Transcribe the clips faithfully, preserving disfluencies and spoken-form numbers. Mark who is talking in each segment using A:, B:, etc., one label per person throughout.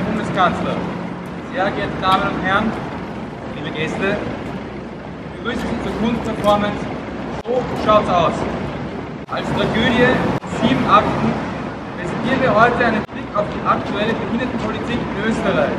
A: Bundeskanzler, sehr geehrte Damen und Herren, liebe Gäste, ich begrüße Sie zur Kunstperformance So schaut's aus. Als Tragödie in sieben Akten präsentieren wir heute einen Blick auf die aktuelle Behindertenpolitik in Österreich.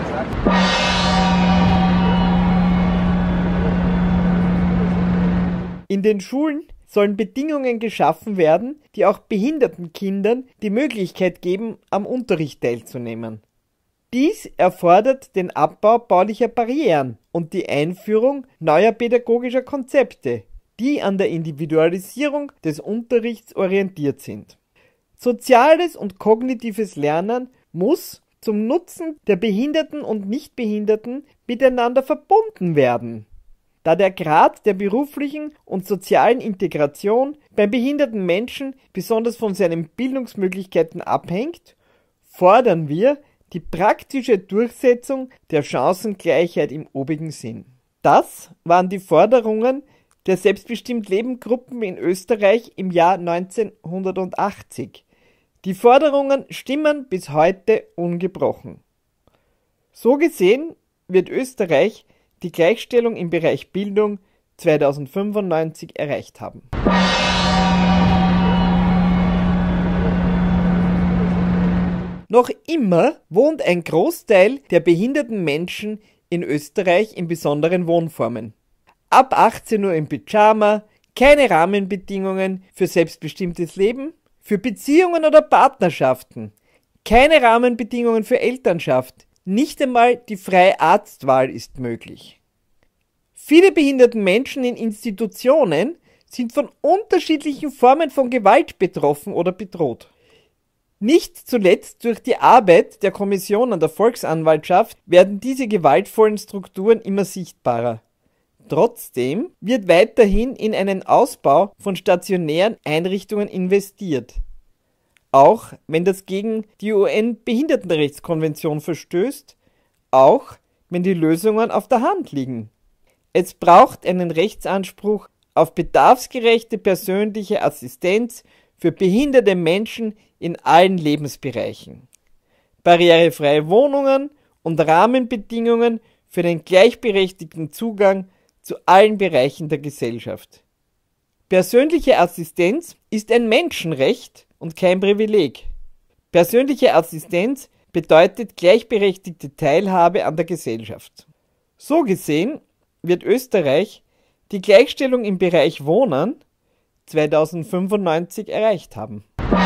B: In den Schulen sollen Bedingungen geschaffen werden, die auch behinderten Kindern die Möglichkeit geben, am Unterricht teilzunehmen. Dies erfordert den Abbau baulicher Barrieren und die Einführung neuer pädagogischer Konzepte, die an der Individualisierung des Unterrichts orientiert sind. Soziales und kognitives Lernen muss zum Nutzen der Behinderten und Nichtbehinderten miteinander verbunden werden. Da der Grad der beruflichen und sozialen Integration beim behinderten Menschen besonders von seinen Bildungsmöglichkeiten abhängt, fordern wir die praktische Durchsetzung der Chancengleichheit im obigen Sinn. Das waren die Forderungen der Selbstbestimmt-Leben-Gruppen in Österreich im Jahr neunzehnhundertachtzig. Die Forderungen stimmen bis heute ungebrochen. So gesehen wird Österreich die Gleichstellung im Bereich Bildung zweitausendfünfundneunzig erreicht haben. Noch immer wohnt ein Großteil der behinderten Menschen in Österreich in besonderen Wohnformen. Ab achtzehn Uhr im Pyjama, keine Rahmenbedingungen für selbstbestimmtes Leben, für Beziehungen oder Partnerschaften, keine Rahmenbedingungen für Elternschaft, nicht einmal die freie Arztwahl ist möglich. Viele behinderten Menschen in Institutionen sind von unterschiedlichen Formen von Gewalt betroffen oder bedroht. Nicht zuletzt durch die Arbeit der Kommission an der Volksanwaltschaft werden diese gewaltvollen Strukturen immer sichtbarer. Trotzdem wird weiterhin in einen Ausbau von stationären Einrichtungen investiert. Auch wenn das gegen die U N-Behindertenrechtskonvention verstößt, auch wenn die Lösungen auf der Hand liegen. Es braucht einen Rechtsanspruch auf bedarfsgerechte persönliche Assistenz für behinderte Menschen in allen Lebensbereichen, barrierefreie Wohnungen und Rahmenbedingungen für den gleichberechtigten Zugang zu allen Bereichen der Gesellschaft. Persönliche Assistenz ist ein Menschenrecht und kein Privileg. Persönliche Assistenz bedeutet gleichberechtigte Teilhabe an der Gesellschaft. So gesehen wird Österreich die Gleichstellung im Bereich Wohnen zweitausendfünfundneunzig erreicht haben.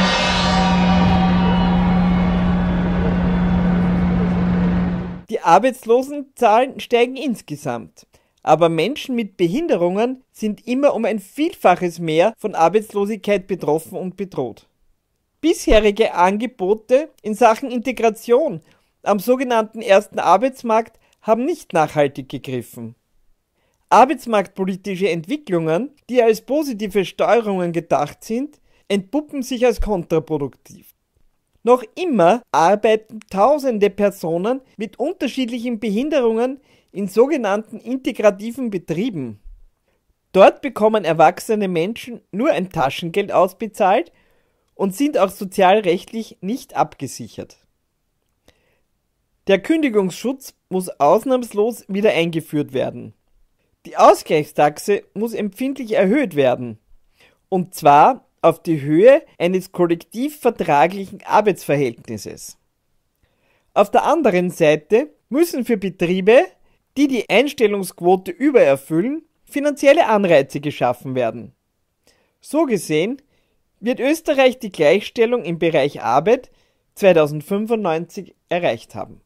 B: Die Arbeitslosenzahlen steigen insgesamt, aber Menschen mit Behinderungen sind immer um ein Vielfaches mehr von Arbeitslosigkeit betroffen und bedroht. Bisherige Angebote in Sachen Integration am sogenannten ersten Arbeitsmarkt haben nicht nachhaltig gegriffen. Arbeitsmarktpolitische Entwicklungen, die als positive Steuerungen gedacht sind, entpuppen sich als kontraproduktiv. Noch immer arbeiten tausende Personen mit unterschiedlichen Behinderungen in sogenannten integrativen Betrieben. Dort bekommen erwachsene Menschen nur ein Taschengeld ausbezahlt und sind auch sozialrechtlich nicht abgesichert. Der Kündigungsschutz muss ausnahmslos wieder eingeführt werden. Die Ausgleichstaxe muss empfindlich erhöht werden, und zwar auf die Höhe eines kollektivvertraglichen Arbeitsverhältnisses. Auf der anderen Seite müssen für Betriebe, die die Einstellungsquote übererfüllen, finanzielle Anreize geschaffen werden. So gesehen wird Österreich die Gleichstellung im Bereich Arbeit zweitausendfünfundneunzig erreicht haben.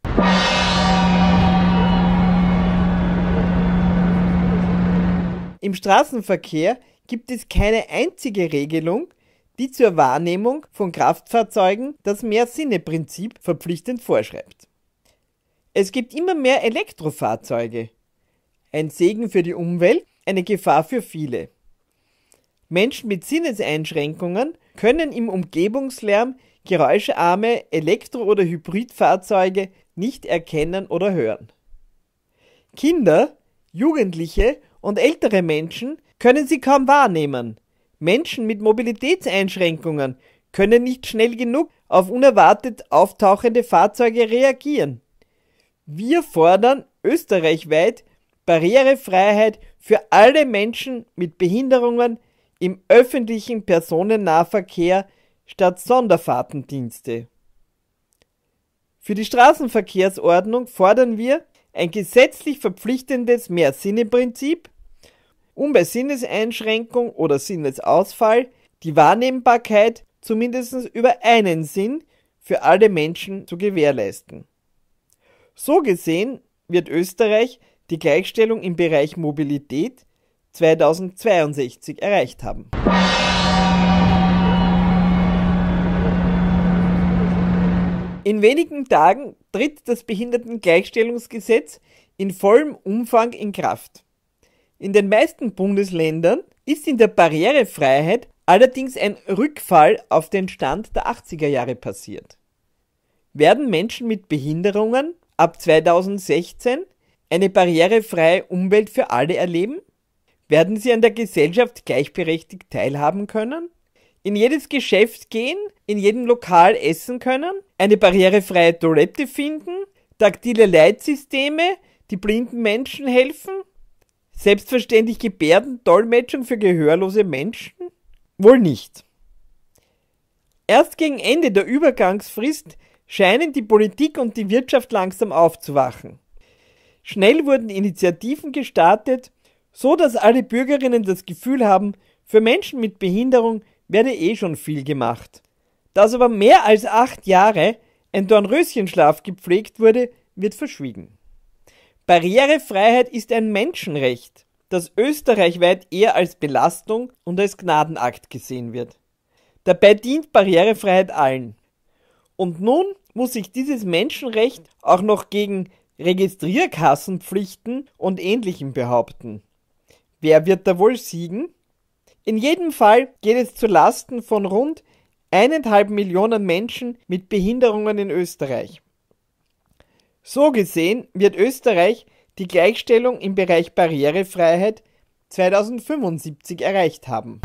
B: Im Straßenverkehr gibt es keine einzige Regelung, die zur Wahrnehmung von Kraftfahrzeugen das Mehr-Sinne-Prinzip verpflichtend vorschreibt. Es gibt immer mehr Elektrofahrzeuge. Ein Segen für die Umwelt, eine Gefahr für viele. Menschen mit Sinneseinschränkungen können im Umgebungslärm geräuscharme Elektro- oder Hybridfahrzeuge nicht erkennen oder hören. Kinder, Jugendliche und ältere Menschen können sie kaum wahrnehmen. Menschen mit Mobilitätseinschränkungen können nicht schnell genug auf unerwartet auftauchende Fahrzeuge reagieren. Wir fordern österreichweit Barrierefreiheit für alle Menschen mit Behinderungen im öffentlichen Personennahverkehr statt Sonderfahrtendienste. Für die Straßenverkehrsordnung fordern wir ein gesetzlich verpflichtendes Mehr-Sinne-Prinzip, um bei Sinneseinschränkung oder Sinnesausfall die Wahrnehmbarkeit zumindest über einen Sinn für alle Menschen zu gewährleisten. So gesehen wird Österreich die Gleichstellung im Bereich Mobilität zweitausendzweiundsechzig erreicht haben. In wenigen Tagen tritt das Behindertengleichstellungsgesetz in vollem Umfang in Kraft. In den meisten Bundesländern ist in der Barrierefreiheit allerdings ein Rückfall auf den Stand der achtziger Jahre passiert. Werden Menschen mit Behinderungen ab zweitausendsechzehn eine barrierefreie Umwelt für alle erleben? Werden sie an der Gesellschaft gleichberechtigt teilhaben können? In jedes Geschäft gehen, in jedem Lokal essen können, eine barrierefreie Toilette finden, taktile Leitsysteme, die blinden Menschen helfen, selbstverständlich Gebärdendolmetschung für gehörlose Menschen? Wohl nicht. Erst gegen Ende der Übergangsfrist scheinen die Politik und die Wirtschaft langsam aufzuwachen. Schnell wurden Initiativen gestartet, so dass alle Bürgerinnen das Gefühl haben, für Menschen mit Behinderung werde eh schon viel gemacht. Dass aber mehr als acht Jahre ein Dornröschenschlaf gepflegt wurde, wird verschwiegen. Barrierefreiheit ist ein Menschenrecht, das österreichweit eher als Belastung und als Gnadenakt gesehen wird. Dabei dient Barrierefreiheit allen. Und nun muss sich dieses Menschenrecht auch noch gegen Registrierkassenpflichten und Ähnlichem behaupten. Wer wird da wohl siegen? In jedem Fall geht es zu Lasten von rund eineinhalb Millionen Menschen mit Behinderungen in Österreich. So gesehen wird Österreich die Gleichstellung im Bereich Barrierefreiheit zweitausendfünfundsiebzig erreicht haben.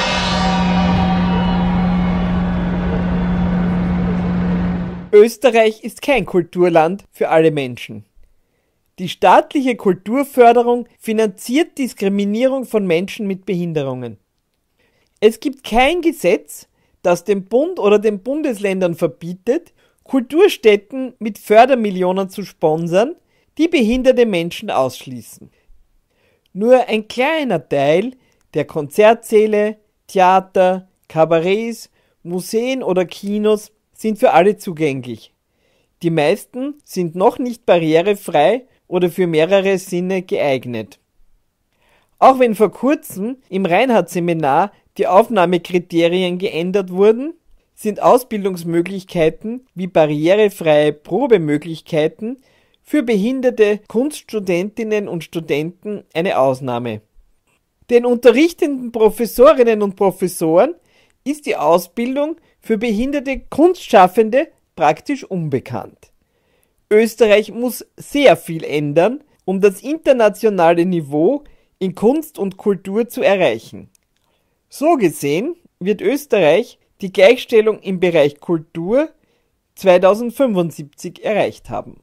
B: Österreich ist kein Kulturland für alle Menschen. Die staatliche Kulturförderung finanziert Diskriminierung von Menschen mit Behinderungen. Es gibt kein Gesetz, das dem Bund oder den Bundesländern verbietet, Kulturstätten mit Fördermillionen zu sponsern, die behinderte Menschen ausschließen. Nur ein kleiner Teil der Konzertsäle, Theater, Kabarets, Museen oder Kinos sind für alle zugänglich. Die meisten sind noch nicht barrierefrei oder für mehrere Sinne geeignet. Auch wenn vor kurzem im Reinhardt-Seminar die Aufnahmekriterien geändert wurden, sind Ausbildungsmöglichkeiten wie barrierefreie Probemöglichkeiten für behinderte Kunststudentinnen und Studenten eine Ausnahme. Den unterrichtenden Professorinnen und Professoren ist die Ausbildung für behinderte Kunstschaffende praktisch unbekannt. Österreich muss sehr viel ändern, um das internationale Niveau in Kunst und Kultur zu erreichen. So gesehen wird Österreich die Gleichstellung im Bereich Kultur zweitausendfünfundsiebzig erreicht haben.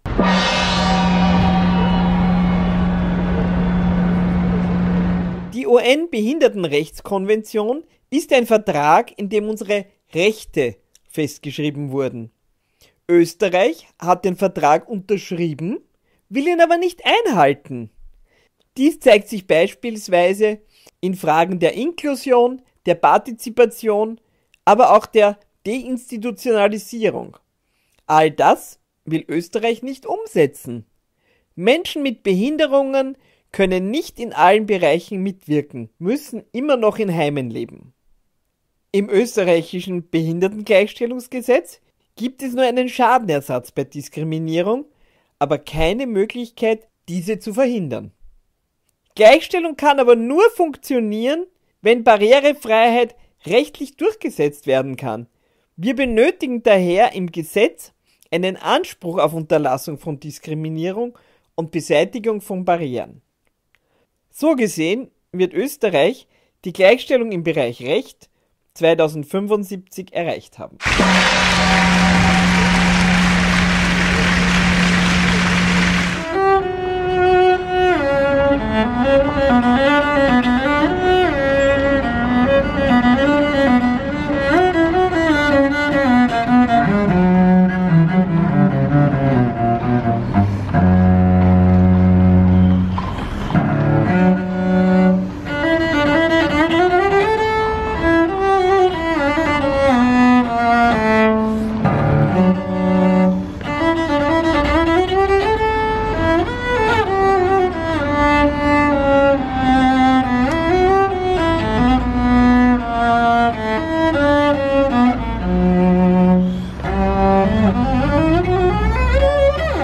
B: Die U N-Behindertenrechtskonvention ist ein Vertrag, in dem unsere Rechte festgeschrieben wurden. Österreich hat den Vertrag unterschrieben, will ihn aber nicht einhalten. Dies zeigt sich beispielsweise in Fragen der Inklusion, der Partizipation, aber auch der Deinstitutionalisierung. All das will Österreich nicht umsetzen. Menschen mit Behinderungen können nicht in allen Bereichen mitwirken, müssen immer noch in Heimen leben. Im österreichischen Behindertengleichstellungsgesetz gibt es nur einen Schadenersatz bei Diskriminierung, aber keine Möglichkeit, diese zu verhindern. Gleichstellung kann aber nur funktionieren, wenn Barrierefreiheit rechtlich durchgesetzt werden kann. Wir benötigen daher im Gesetz einen Anspruch auf Unterlassung von Diskriminierung und Beseitigung von Barrieren. So gesehen wird Österreich die Gleichstellung im Bereich Recht zweitausendfünfundsiebzig erreicht haben.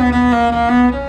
A: Musik